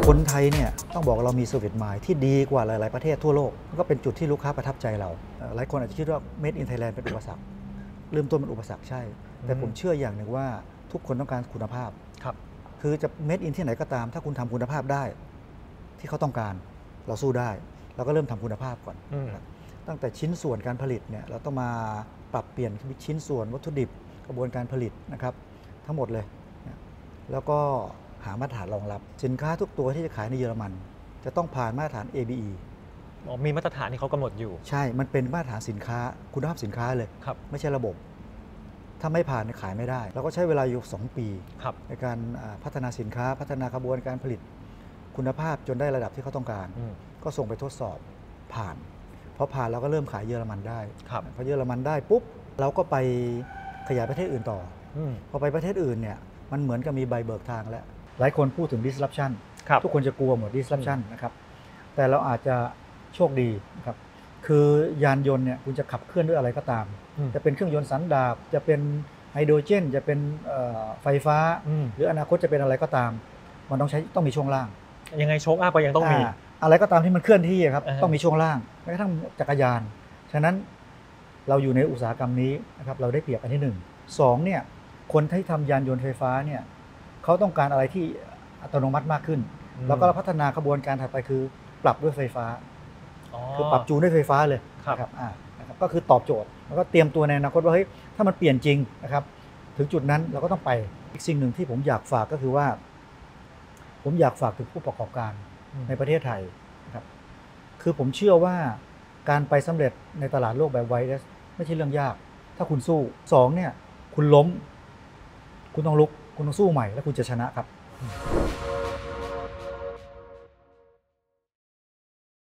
คนไทยเนี่ยต้องบอกว่าเรามีเซอร์วิสมายที่ดีกว่าหลายๆประเทศทั่วโลกก็เป็นจุดที่ลูกค้าประทับใจเราหลายคนอาจจะคิดว่า Made in Thailand เป็นอุปสรรคเริ่มต้นเป็นอุปสรรคใช่แต่ผมเชื่ออย่างหนึ่งว่าทุกคนต้องการคุณภาพครับคือจะ Made in ที่ไหนก็ตามถ้าคุณทำคุณภาพได้ที่เขาต้องการเราสู้ได้เราก็เริ่มทำคุณภาพก่อนตั้งแต่ชิ้นส่วนการผลิตเนี่ยเราต้องมาปรับเปลี่ยนชิ้นส่วนวัตถุดิบกระบวนการผลิตนะครับทั้งหมดเลยแล้วก็หามาตรฐานรองรับสินค้าทุกตัวที่จะขายในเยอรมันจะต้องผ่านมาตรฐาน ABE มีมาตรฐานที่เขากำหนดอยู่ใช่มันเป็นมาตรฐานสินค้าคุณภาพสินค้าเลยไม่ใช่ระบบถ้าไม่ผ่านขายไม่ได้เราก็ใช้เวลาอยู่2 ปีในการพัฒนาสินค้าพัฒนากระบวนการผลิตคุณภาพจนได้ระดับที่เขาต้องการก็ส่งไปทดสอบผ่านพอผ่านเราก็เริ่มขายเยอรมันได้พอเยอรมันได้ปุ๊บเราก็ไปขยายประเทศอื่นต่อพอไปประเทศอื่นเนี่ยมันเหมือนกับมีใบเบิกทางแล้วหลายคนพูดถึง disruption ทุกคนจะกลัวหมด disruption นะครับแต่เราอาจจะโชคดีนะครับคือยานยนต์เนี่ยคุณจะขับเคลื่อนด้วยอะไรก็ตามจะเป็นเครื่องยนต์สันดาปจะเป็นไฮโดรเจนจะเป็นไฟฟ้าหรืออนาคตจะเป็นอะไรก็ตามมันต้องมีช่วงล่างยังไงโชคอัพก็ยังต้องมีอะไรก็ตามที่มันเคลื่อนที่ครับต้องมีช่วงล่างแม้กระทั่งจักรยานฉะนั้นเราอยู่ในอุตสาหกรรมนี้นะครับเราได้เปรียบอันที่1 2เนี่ยคนที่ทำยานยนต์ไฟฟ้าเนี่ยเขาต้องการอะไรที่อัตโนมัติมากขึ้นแล้วก็พัฒนากระบวนการถัดไปคือปรับด้วยไฟฟ้าคือปรับจูนด้วยไฟฟ้าเลยนะครับก็คือตอบโจทย์แล้วก็เตรียมตัวในอนาคตว่าเฮ้ยถ้ามันเปลี่ยนจริงนะครับถึงจุดนั้นเราก็ต้องไปอีกสิ่งหนึ่งที่ผมอยากฝากก็คือว่าผมอยากฝากถึงผู้ประกอบการในประเทศไทยนะครับคือผมเชื่อว่าการไปสำเร็จในตลาดโลกแบบไวรัสไม่ใช่เรื่องยากถ้าคุณสู้2เนี่ยคุณล้มคุณต้องลุกคุณต้องสู้ใหม่แล้วคุณจะชนะครับ